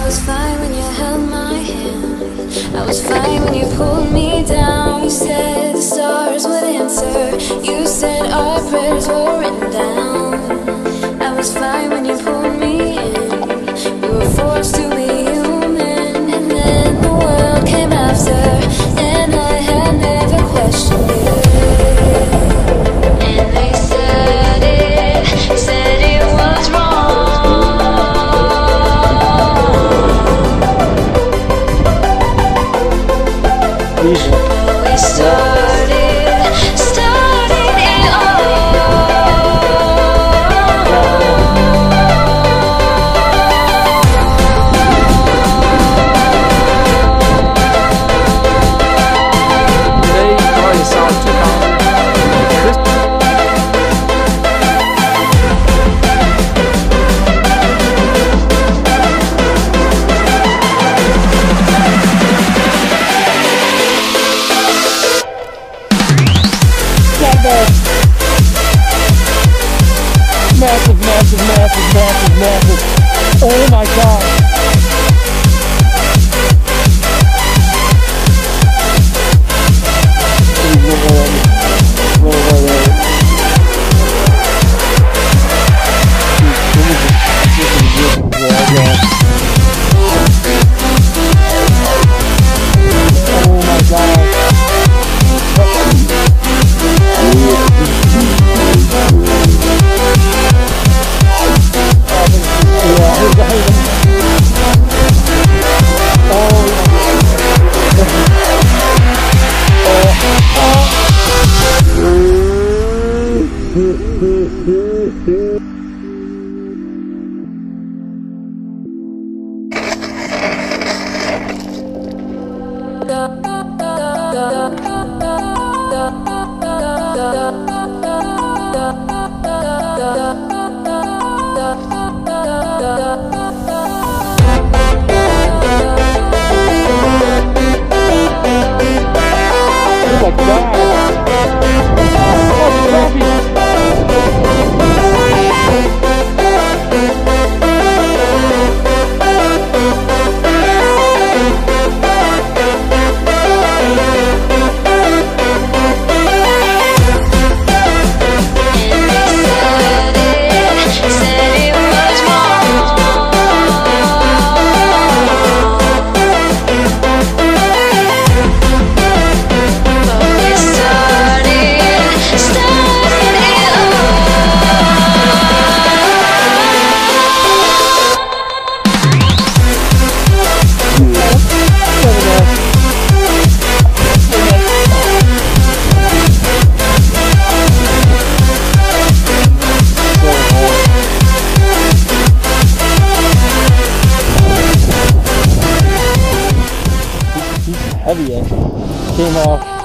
was fine when you held my hand. I was fine when you pulled me down. You said the stars would answer. You said our prayers were written down. I was fine when you pulled me in. We were forced to be human, and then the world came after, and I had never questioned it. And they said it was wrong. We started it all. Today probably saw 2 comments. Massive, massive, massive, massive, massive. Oh my god. Oh my god. Like that. Oh, crappie. Heavy, came off